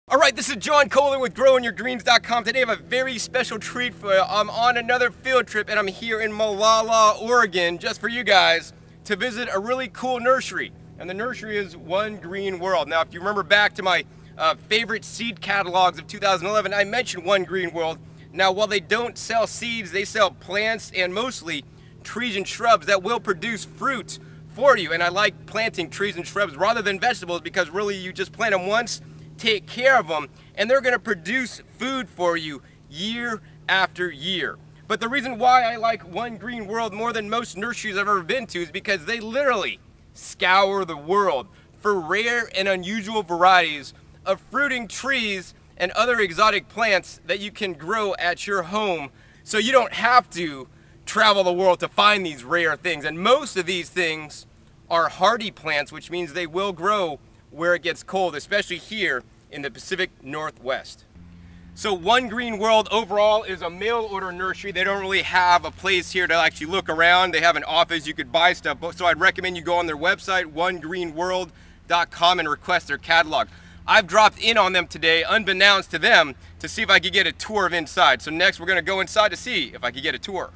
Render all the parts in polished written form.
Alright, this is John Kohler with GrowingYourGreens.com. Today I have a very special treat for you. I'm on another field trip and I'm here in Molalla, Oregon, just for you guys, to visit a really cool nursery. And the nursery is One Green World. Now, if you remember back to my favorite seed catalogs of 2011, I mentioned One Green World. Now, while they don't sell seeds, they sell plants and mostly trees and shrubs that will produce fruit for you. And I like planting trees and shrubs rather than vegetables because really you just plant them once, take care of them, and they're going to produce food for you year after year. But the reason why I like One Green World more than most nurseries I've ever been to is because they literally scour the world for rare and unusual varieties of fruiting trees and other exotic plants that you can grow at your home, so you don't have to travel the world to find these rare things. And most of these things are hardy plants, which means they will grow where it gets cold, especially here in the Pacific Northwest. So One Green World overall is a mail order nursery. They don't really have a place here to actually look around. They have an office you could buy stuff, so I'd recommend you go on their website, onegreenworld.com, and request their catalog. I've dropped in on them today, unbeknownst to them, to see if I could get a tour of inside. So next we're gonna go inside to see if I could get a tour.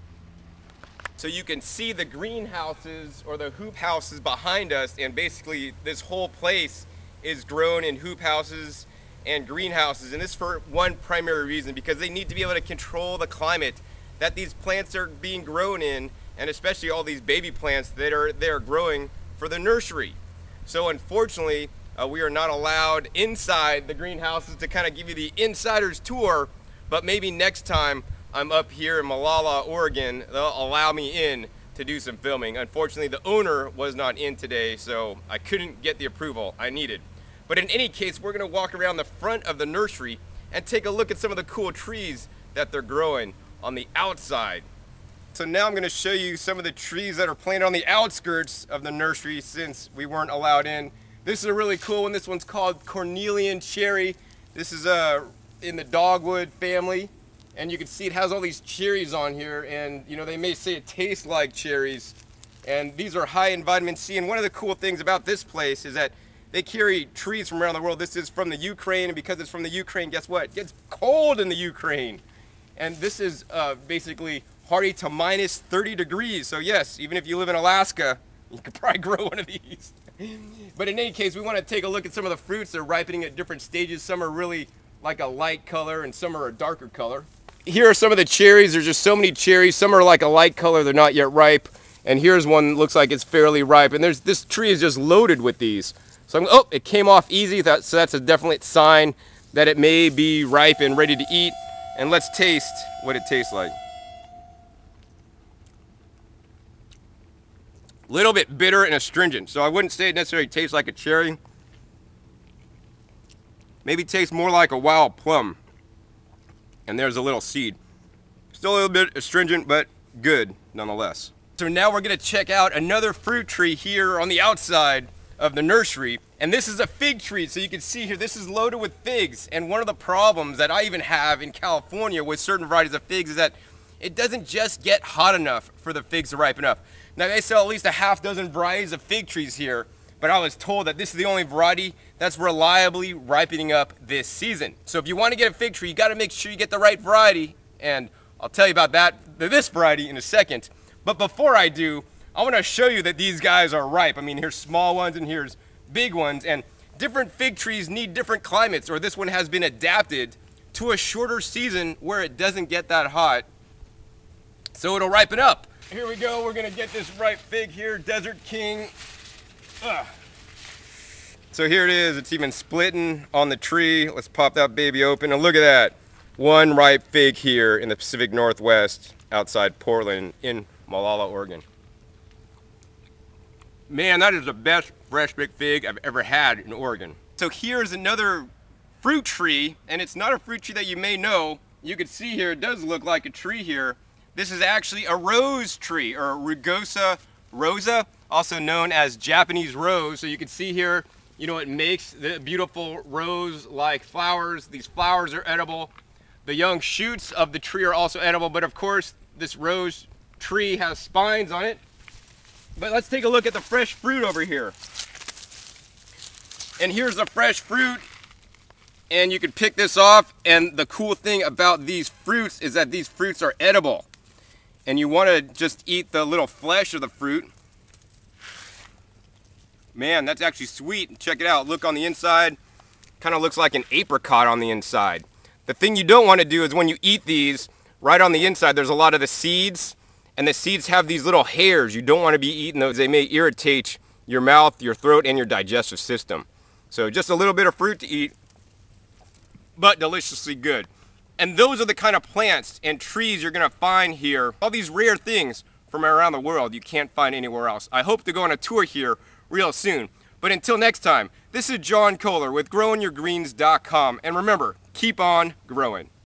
So you can see the greenhouses or the hoop houses behind us, and basically this whole place is grown in hoop houses and greenhouses, and this for one primary reason, because they need to be able to control the climate that these plants are being grown in, and especially all these baby plants that are growing for the nursery. So unfortunately, we are not allowed inside the greenhouses to kind of give you the insider's tour, but maybe next time I'm up here in Molalla, Oregon, they'll allow me in to do some filming. Unfortunately, the owner was not in today, so I couldn't get the approval I needed. But in any case, we're gonna walk around the front of the nursery and take a look at some of the cool trees that they're growing on the outside. So now I'm gonna show you some of the trees that are planted on the outskirts of the nursery since we weren't allowed in. This is a really cool one. This one's called Cornelian Cherry. This is in the dogwood family. And you can see it has all these cherries on here, and you know, they may say it tastes like cherries, and these are high in vitamin C. And one of the cool things about this place is that they carry trees from around the world. This is from the Ukraine, and because it's from the Ukraine, guess what? It gets cold in the Ukraine. And this is basically hardy to minus 30 degrees. So yes, even if you live in Alaska, you could probably grow one of these. But in any case, we want to take a look at some of the fruits. They're ripening at different stages. Some are really like a light color, and some are a darker color. Here are some of the cherries. There's just so many cherries. Some are like a light color, they're not yet ripe. And here's one that looks like it's fairly ripe. And this tree is just loaded with these. So oh, it came off easy, so that's a definite sign that it may be ripe and ready to eat. And let's taste what it tastes like. A little bit bitter and astringent. So I wouldn't say it necessarily tastes like a cherry. Maybe tastes more like a wild plum. And there's a little seed. Still a little bit astringent, but good nonetheless. So now we're gonna check out another fruit tree here on the outside of the nursery. And this is a fig tree. So you can see here, this is loaded with figs. And one of the problems that I even have in California with certain varieties of figs is that it doesn't just get hot enough for the figs to ripen up. Now they sell at least a half dozen varieties of fig trees here, but I was told that this is the only variety that's reliably ripening up this season. So if you want to get a fig tree, you got to make sure you get the right variety, and I'll tell you about this variety in a second. But before I do, I want to show you that these guys are ripe. I mean, here's small ones and here's big ones, and different fig trees need different climates, or this one has been adapted to a shorter season where it doesn't get that hot, so it'll ripen up. Here we go, we're gonna get this ripe fig here, Desert King. So here it is, it's even splitting on the tree. Let's pop that baby open, and look at that. One ripe fig here in the Pacific Northwest outside Portland in Molalla, Oregon. Man, that is the best fresh big fig I've ever had in Oregon. So here's another fruit tree, and it's not a fruit tree that you may know. You can see here, it does look like a tree here. This is actually a rose tree, or Rugosa rosa, also known as Japanese rose. So you can see here, you know, it makes the beautiful rose-like flowers. These flowers are edible. The young shoots of the tree are also edible, but of course, this rose tree has spines on it. But let's take a look at the fresh fruit over here. And here's the fresh fruit. And you can pick this off, and the cool thing about these fruits is that these fruits are edible. And you want to just eat the little flesh of the fruit. Man, that's actually sweet. Check it out. Look on the inside. Kind of looks like an apricot on the inside. The thing you don't want to do is when you eat these, right on the inside there's a lot of the seeds, and the seeds have these little hairs. You don't want to be eating those. They may irritate your mouth, your throat, and your digestive system. So just a little bit of fruit to eat, but deliciously good. And those are the kind of plants and trees you're going to find here. All these rare things from around the world you can't find anywhere else. I hope to go on a tour here real soon. But until next time, this is John Kohler with growingyourgreens.com. And remember, keep on growing.